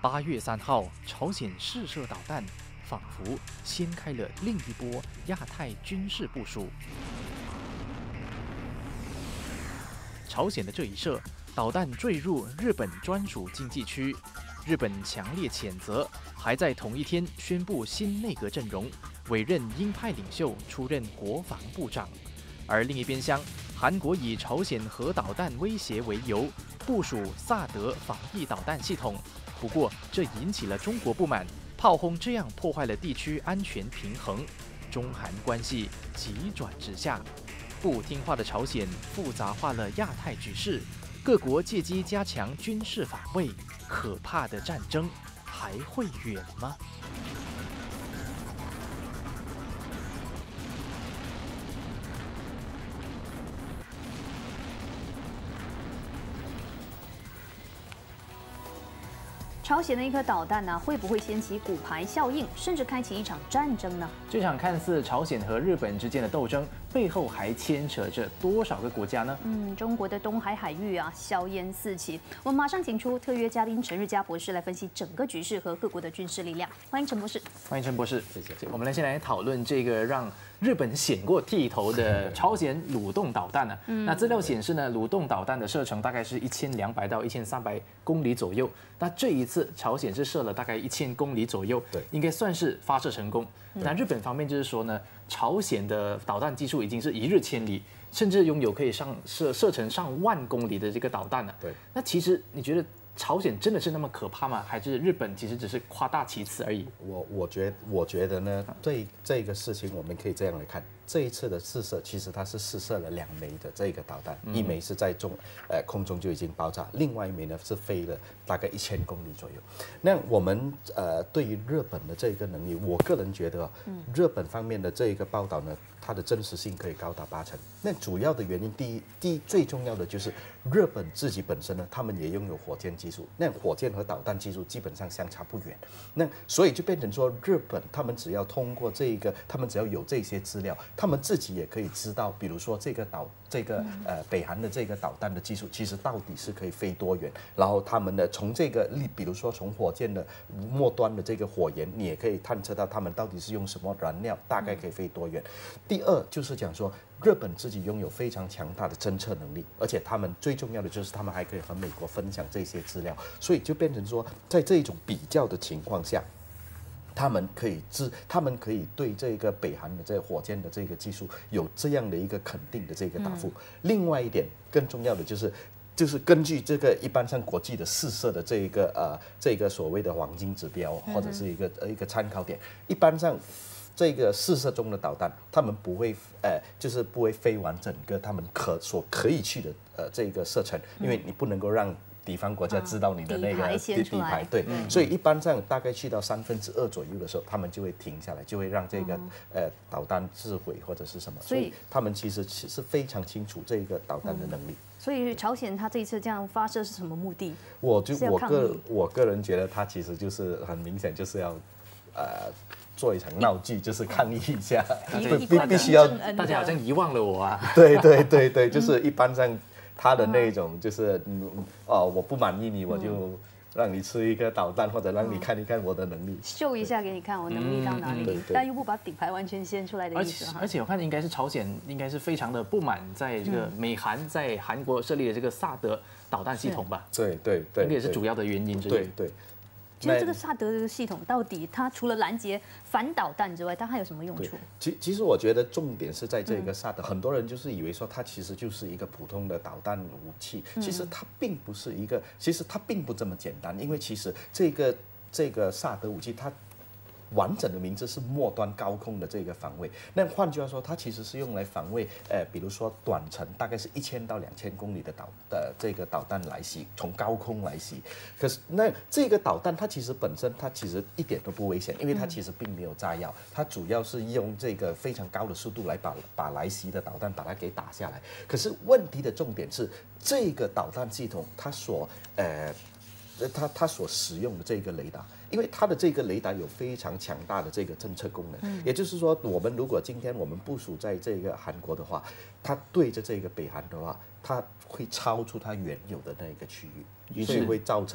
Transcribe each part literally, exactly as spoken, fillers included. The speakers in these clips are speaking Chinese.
八月三号，朝鲜试射导弹，仿佛掀开了另一波亚太军事部署。朝鲜的这一射，导弹坠入日本专属经济区，日本强烈谴责，还在同一天宣布新内阁阵容，委任鹰派领袖出任国防部长。而另一边厢，韩国以朝鲜核导弹威胁为由，部署萨德防疫导弹系统。不过，这引起了中国不满，炮轰这样破坏了地区安全平衡，中韩关系急转直下。不听话的朝鲜复杂化了亚太局势，各国借机加强军事防卫，可怕的战争还会远吗？ 朝鲜的一颗导弹呢、啊，会不会掀起骨牌效应，甚至开启一场战争呢？ 这场看似朝鲜和日本之间的斗争，背后还牵扯着多少个国家呢？ 嗯，中国的东海海域啊，硝烟四起。我们马上请出特约嘉宾陈日嘉博士来分析整个局势和各国的军事力量。欢迎陈博士。 欢迎陈博士，谢谢。我们来先来讨论这个让日本显过剃头的朝鲜蠕动导弹呢、嗯。那资料显示呢，蠕动导弹的射程大概是一千两百到一千三百公里左右。那这一次朝鲜是射了大概一千公里左右，对，应该算是发射成功。那日本方面就是说呢，朝鲜的导弹技术已经是一日千里，甚至拥有可以上射射程上万公里的这个导弹了。对，那其实你觉得朝鲜真的是那么可怕吗？还是日本其实只是夸大其词而已？ 我我觉我觉得呢，对这个事情我们可以这样来看。这一次的试射，其实它是试射了两枚的这个导弹，一枚是在中呃空中就已经爆炸，另外一枚呢是飞了大概一千公里左右。那我们呃对于日本的这个能力，我个人觉得，日本方面的这个报道呢，它的真实性可以高达八成。那主要的原因，第一，第一最重要的就是日本自己本身呢，他们也拥有火箭技术，那火箭和导弹技术基本上相差不远。那所以就变成说，日本他们只要通过这个，他们只要有这些资料。他们自己也可以知道，比如说这个导这个呃北韩的这个导弹的技术，其实到底是可以飞多远？然后他们的从这个比如说从火箭的末端的这个火焰，你也可以探测到他们到底是用什么燃料，大概可以飞多远。第二就是讲说，日本自己拥有非常强大的侦测能力，而且他们最重要的就是他们还可以和美国分享这些资料，所以就变成说，在这种比较的情况下。他们可以知，他们可以对这个北韩的这个火箭的这个技术有这样的一个肯定的这个答复。嗯、另外一点更重要的就是，就是根据这个一般上国际的试射的这一个呃这个所谓的黄金指标或者是一个一个参考点，一般上。这个试射中的导弹，他们不会，呃，就是不会飞完整个他们可所可以去的呃这个射程，因为你不能够让敌方国家知道你的那个底底牌，对，嗯、所以一般上大概去到三分之二左右的时候，他们就会停下来，就会让这个、嗯、呃导弹自毁或者是什么，所以他们其实是非常清楚这个导弹的能力。嗯所以朝鲜他这一次这样发射是什么目的？ 我就我个我个人觉得他其实就是很明显就是要，呃。做一场闹剧，就是抗议一下， 必必须要大家好像遗忘了我啊。 对对对对，就是一般上他的那种就是哦，我不满意你，我就让你吃一个导弹，或者让你看一看我的能力， 秀一下给你看我能力到哪里，但又不把底牌完全掀出来的意思哈。 而且我看应该是朝鲜应该是非常的不满，在这个美韩在韩国设立的这个萨德导弹系统吧？ 对对对， 应该也是主要的原因之一。 对对。 其实这个萨德这个系统到底它除了拦截反导弹之外，它还有什么用处？ 其其实我觉得重点是在这个萨德，嗯、很多人就是以为说它其实就是一个普通的导弹武器，其实它并不是一个，其实它并不这么简单，因为其实这个这个萨德武器它。完整的名字是末端高空的这个防卫。那换句话说，它其实是用来防卫，呃，比如说短程大概是一千到两千公里的导的这个导弹来袭，从高空来袭。可是那这个导弹它其实本身它其实一点都不危险，因为它其实并没有炸药，它主要是用这个非常高的速度来把把来袭的导弹把它给打下来。可是问题的重点是，这个导弹系统它所呃。它它所使用的这个雷达，因为它的这个雷达有非常强大的这个侦测功能，嗯、也就是说，我们如果今天我们部署在这个韩国的话，它对着这个北韩的话，它会超出它原有的那个区域，于是会造成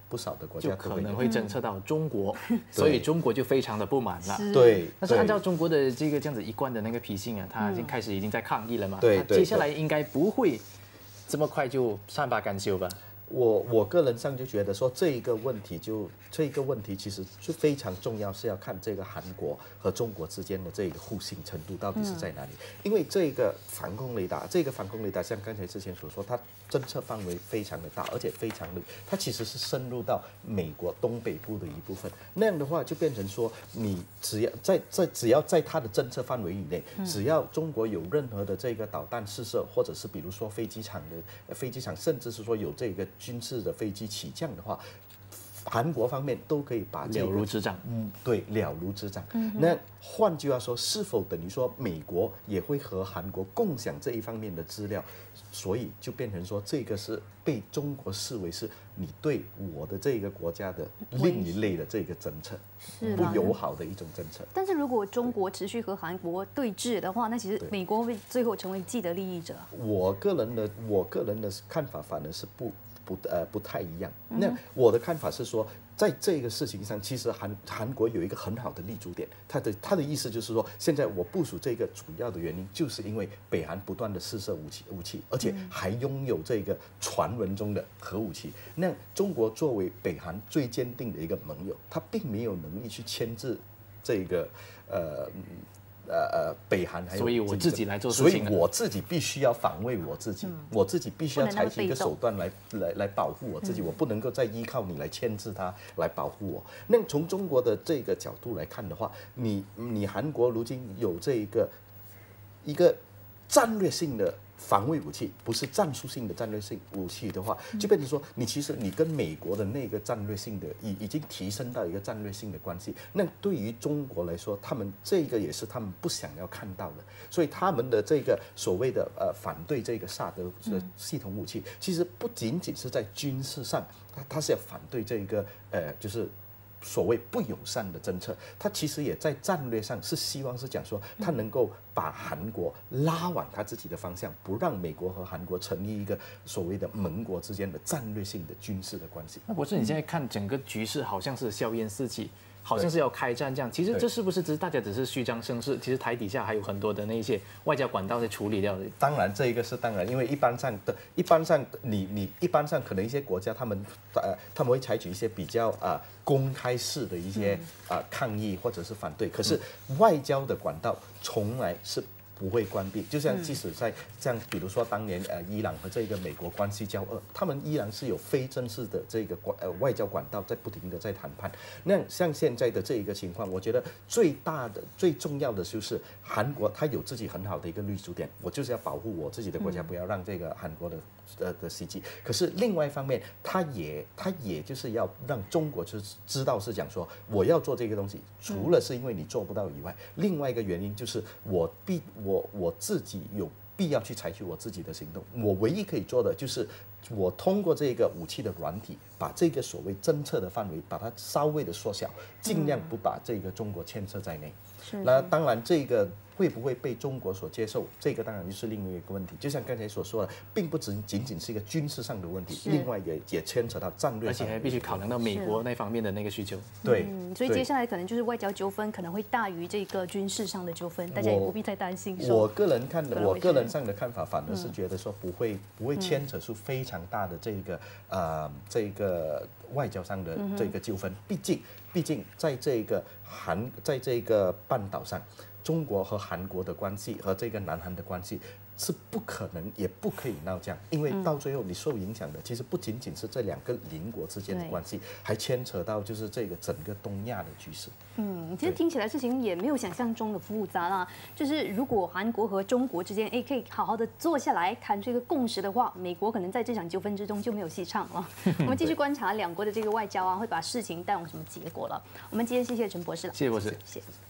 不少的国家就可能会侦测到中国， 嗯、 所以中国就非常的不满了。 对， 但是按照中国的这个这样子一贯的那个脾性啊，他已经开始已经在抗议了嘛。 对对。 接下来应该不会这么快就善罢甘休吧？ 我我个人上就觉得说这一个问题就这一个问题其实就非常重要，是要看这个韩国和中国之间的这个互信程度到底是在哪里。嗯、因为这个防空雷达，这个防空雷达像刚才之前所说，它侦测范围非常的大，而且非常的，它其实是深入到美国东北部的一部分。那样的话就变成说，你只要在在只要在它的侦测范围以内，只要中国有任何的这个导弹试射，或者是比如说飞机场的飞机场，甚至是说有这个军事的飞机起降的话，韩国方面都可以把这个了如指掌。 嗯，对，了如指掌。嗯、那换句话说，是否等于说美国也会和韩国共享这一方面的资料？所以就变成说，这个是被中国视为是你对我的这个国家的另一类的这个政策，不友好的一种政策。 但是如果中国持续和韩国对峙的话，那其实美国会最后成为既得利益者。 我个人的我个人的看法反而是不。不呃不太一样。那我的看法是说，在这个事情上，其实韩韩国有一个很好的立足点。他的他的意思就是说，现在我部署这个主要的原因，就是因为北韩不断的试射武器武器，而且还拥有这个传闻中的核武器。那中国作为北韩最坚定的一个盟友，他并没有能力去牵制这个呃。呃呃，北韩还有、这个， 所以我自己来做事情， 所以我自己必须要防卫我自己，嗯、我自己必须要采取一个手段来来来保护我自己，嗯、我不能够再依靠你来牵制它来保护我。那从中国的这个角度来看的话，你你韩国如今有这一个一个战略性的防卫武器，不是战术性的战略性武器的话，就变成说，你其实你跟美国的那个战略性的已已经提升到一个战略性的关系。那对于中国来说，他们这个也是他们不想要看到的，所以他们的这个所谓的呃反对这个萨德的系统武器，其实不仅仅是在军事上，他他是要反对这个呃就是。所谓不友善的政策，他其实也在战略上是希望是讲说，他能够把韩国拉往他自己的方向，不让美国和韩国成立一个所谓的盟国之间的战略性的军事的关系。 那博士，你现在看整个局势好像是硝烟四起，好像是要开战这样，其实这是不是只是大家只是虚张声势？其实台底下还有很多的那些外交管道在处理掉的。 当然，这一个是当然，因为一般上的，一般上你你一般上可能一些国家他们呃他们会采取一些比较啊、呃、公开式的一些啊、呃、抗议或者是反对，可是外交的管道从来是。不会关闭，就像即使在像比如说当年呃伊朗和这个美国关系交恶，他们依然是有非正式的这个管呃外交管道在不停的在谈判。那像现在的这一个情况，我觉得最大的最重要的就是韩国它有自己很好的一个立足点，我就是要保护我自己的国家，不要让这个韩国的呃的袭击。可是另外一方面，它也它也就是要让中国就是知道是讲说我要做这个东西，除了是因为你做不到以外，另外一个原因就是我必。我我自己有必要去采取我自己的行动，我唯一可以做的就是我通过这个武器的软体，把这个所谓侦测的范围把它稍微的缩小，尽量不把这个中国牵涉在内。那当然这个会不会被中国所接受，这个当然就是另外一个问题。就像刚才所说的，并不只仅仅是一个军事上的问题，另外也也牵扯到战略上， 而且还必须考量到美国那方面的那个需求。 对、 嗯，所以接下来可能就是外交纠纷可能会大于这个军事上的纠纷，大家也不必太担心。 我个人看的，我个人上的看法，反而是觉得说不会不会牵扯出非常大的这个呃这个外交上的这个纠纷。毕竟毕竟在这个韩在这个半岛上。中国和韩国的关系和这个南韩的关系是不可能也不可以闹僵，因为到最后你受影响的其实不仅仅是这两个邻国之间的关系，还牵扯到就是这个整个东亚的局势。 嗯，其实听起来事情也没有想象中的复杂啦。就是如果韩国和中国之间哎可以好好的坐下来谈这个共识的话，美国可能在这场纠纷之中就没有戏唱了。我们继续观察两国的这个外交啊，会把事情带往什么结果了。我们今天谢谢陈博士了， 谢谢博士， 谢谢。